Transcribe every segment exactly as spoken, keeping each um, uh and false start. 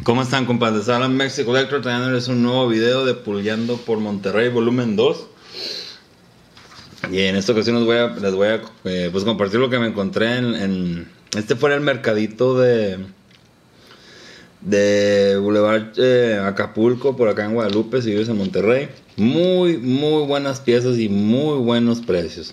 ¿Cómo están, compadres? Alan Mexico Electro trayéndoles un nuevo video de Pulgueando por Monterrey volumen dos. Y en esta ocasión les voy a, les voy a eh, pues compartir lo que me encontré en, en... Este fue el mercadito de... De Boulevard eh, Acapulco, por acá en Guadalupe, si vives en Monterrey. Muy, muy buenas piezas y muy buenos precios.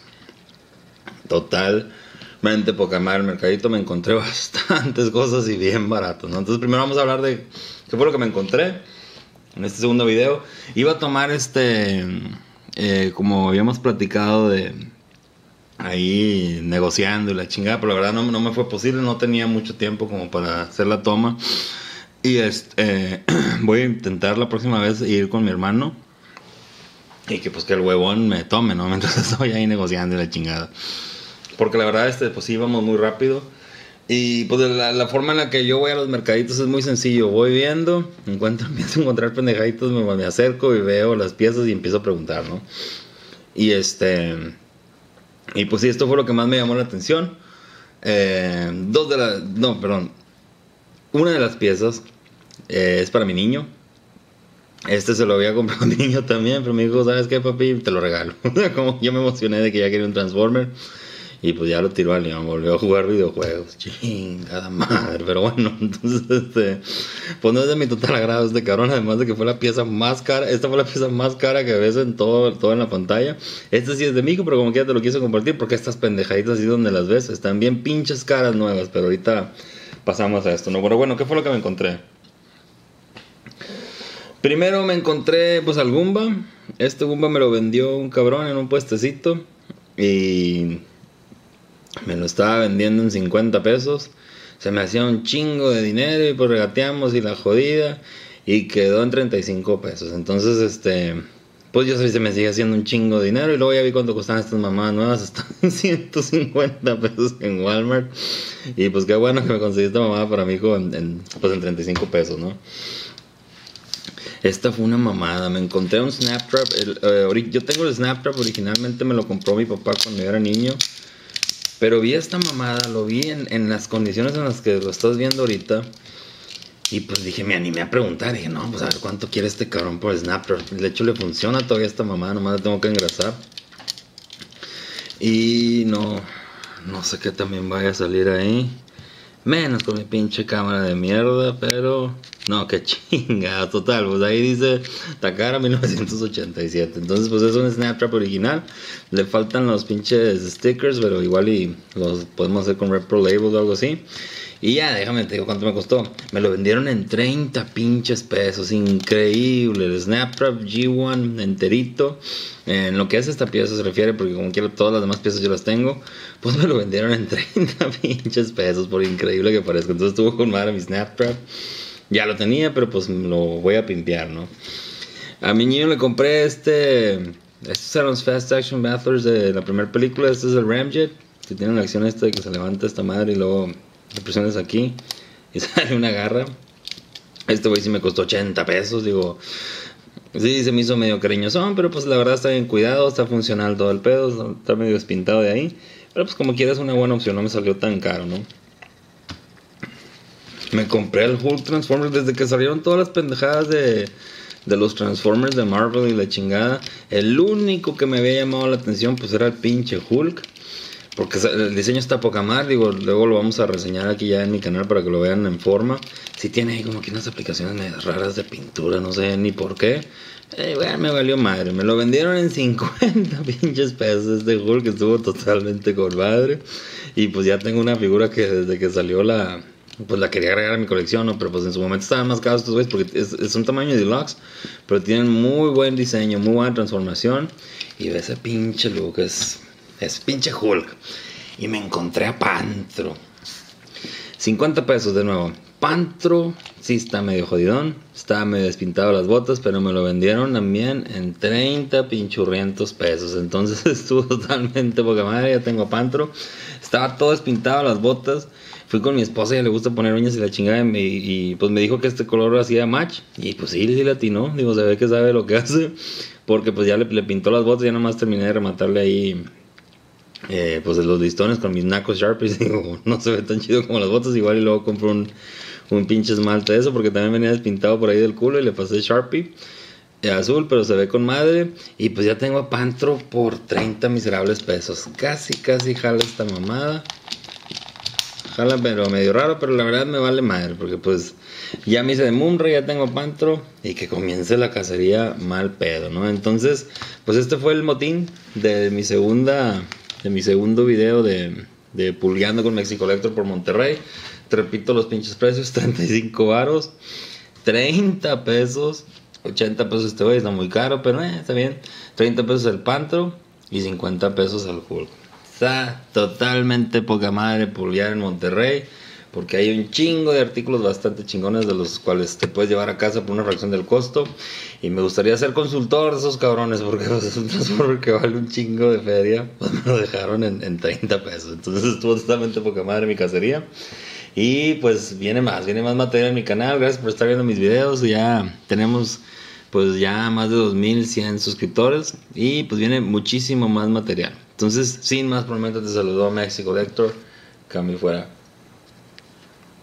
Totalmente poca madre el mercadito. Me encontré bastantes cosas y bien baratos, ¿no? Entonces primero vamos a hablar de qué fue lo que me encontré en este segundo video. Iba a tomar este... Eh, como habíamos platicado de... Ahí negociando y la chingada, pero la verdad no, no me fue posible. No tenía mucho tiempo como para hacer la toma. Y este, eh, voy a intentar la próxima vez ir con mi hermano y que pues que el huevón me tome, ¿no? Mientras estoy ahí negociando y la chingada. Porque la verdad, este, pues sí, íbamos muy rápido. Y pues la, la forma en la que yo voy a los mercaditos es muy sencillo. Voy viendo, encuentro, empiezo a encontrar pendejaditos, me, me acerco y veo las piezas y empiezo a preguntar, ¿no? Y este... Y pues sí, esto fue lo que más me llamó la atención. Eh, dos de las... No, perdón. Una de las piezas eh, es para mi niño. Este se lo había comprado a mi niño también, pero me dijo, ¿sabes qué, papi? Te lo regalo. Como yo me emocioné de que ya quería un Transformer. Y pues ya lo tiró al león, volvió a jugar videojuegos. Chingada madre. Pero bueno, entonces este... Pues no es de mi total agrado este cabrón. Además de que fue la pieza más cara. Esta fue la pieza más cara que ves en todo, todo en la pantalla. Este sí es de mi hijo, pero como quiera te lo quise compartir. Porque estas pendejaditas así donde las ves están bien pinches caras nuevas. Pero ahorita pasamos a esto, ¿no? Bueno, bueno, ¿qué fue lo que me encontré? Primero me encontré pues al Goomba. Este Goomba me lo vendió un cabrón en un puestecito. Y... me lo estaba vendiendo en cincuenta pesos. Se me hacía un chingo de dinero y pues regateamos y la jodida. Y quedó en treinta y cinco pesos. Entonces, este... pues yo sé se me sigue haciendo un chingo de dinero. Y luego ya vi cuánto costaban estas mamadas nuevas. Están en ciento cincuenta pesos en Walmart. Y pues qué bueno que me conseguí esta mamada para mi hijo en, en, pues en treinta y cinco pesos, ¿no? Esta fue una mamada. Me encontré un Snaptrap. El, eh, yo tengo el Snaptrap. Originalmente me lo compró mi papá cuando yo era niño. Pero vi esta mamada, lo vi en, en las condiciones en las que lo estás viendo ahorita. Y pues dije, me animé a preguntar. Dije, no, pues a ver cuánto quiere este cabrón por el Snaptrap. De hecho le funciona todavía esta mamada, nomás la tengo que engrasar. Y no, no sé qué también vaya a salir ahí. Menos con mi pinche cámara de mierda, pero... no, qué chingada, total. Pues ahí dice Takara mil novecientos ochenta y siete. Entonces pues es un Snaptrap original. Le faltan los pinches stickers, pero igual y los podemos hacer con Repro Label o algo así. Y ya, déjame te digo cuánto me costó. Me lo vendieron en treinta pinches pesos. Increíble. El Snaptrap G uno enterito. En lo que es esta pieza se refiere, porque como quiero todas las demás piezas yo las tengo. Pues me lo vendieron en treinta pinches pesos, por increíble que parezca. Entonces estuvo con madre mi Snaptrap. Ya lo tenía, pero pues lo voy a pimpear, ¿no? A mi niño le compré este... Estos eran los Fast Action Battlers de la primera película. Este es el Ramjet, que tiene la acción esta de que se levanta esta madre y luego le presiones aquí y sale una garra. Este güey sí me costó ochenta pesos, digo... Sí, se me hizo medio cariñosón, pero pues la verdad está bien cuidado, está funcional todo el pedo, está medio despintado de ahí. Pero pues como quieras una buena opción, no me salió tan caro, ¿no? Me compré el Hulk Transformers desde que salieron todas las pendejadas de, de los Transformers de Marvel y la chingada. El único que me había llamado la atención pues era el pinche Hulk. Porque el diseño está poca madre, digo, luego lo vamos a reseñar aquí ya en mi canal para que lo vean en forma. Sí tiene ahí como que unas aplicaciones medio raras de pintura, no sé ni por qué. Eh, bueno, me valió madre, me lo vendieron en cincuenta pinches pesos este Hulk, que estuvo totalmente con madre. Y pues ya tengo una figura que desde que salió la... pues la quería agregar a mi colección, ¿no? Pero pues en su momento estaban más caros estos güeyes porque es, es un tamaño deluxe, pero tienen muy buen diseño, muy buena transformación. Y ve ese pinche look, es, es pinche Hulk. Y me encontré a Pantro. cincuenta pesos de nuevo. Pantro, sí está medio jodidón, está medio despintado las botas, pero me lo vendieron también en treinta pinchurrientos pesos. Entonces estuvo totalmente poca madre, ya tengo a Pantro. Estaba todo despintado las botas. Fui con mi esposa, ella le gusta poner uñas y la chingada, y, me, y pues me dijo que este color hacía match. Y pues sí, sí le atinó. Digo, se ve que sabe lo que hace. Porque pues ya le, le pintó las botas, ya nomás terminé de rematarle ahí eh, pues los listones con mis nacos Sharpies. Digo, no se ve tan chido como las botas. Igual y luego compro un, un pinche esmalte de eso, porque también venía despintado por ahí del culo y le pasé Sharpie eh, azul, pero se ve con madre. Y pues ya tengo a Pantro por treinta miserables pesos. Casi, casi jala esta mamada. Jala, pero medio raro, pero la verdad me vale madre, porque pues ya me hice de Munra, ya tengo Pantro, y que comience la cacería mal pedo, ¿no? Entonces, pues este fue el motín de mi segunda, de mi segundo video de, de pulgueando con Mexicolector por Monterrey. Te repito los pinches precios: treinta y cinco varos, treinta pesos, ochenta pesos este güey, está muy caro, pero eh, está bien. treinta pesos el Pantro y cincuenta pesos el Hulk. Está totalmente poca madre pulguear en Monterrey, porque hay un chingo de artículos bastante chingones de los cuales te puedes llevar a casa por una fracción del costo. Y me gustaría ser consultor de esos cabrones, porque pues, es un Transformer que vale un chingo de feria. Pues me lo dejaron en, en treinta pesos. Entonces estuvo totalmente poca madre mi cacería. Y pues viene más, viene más material en mi canal. Gracias por estar viendo mis videos. Ya tenemos pues ya más de dos mil cien suscriptores, y pues viene muchísimo más material. Entonces, sin más, por el momento te saludo a Mexicolector. Cambio fuera.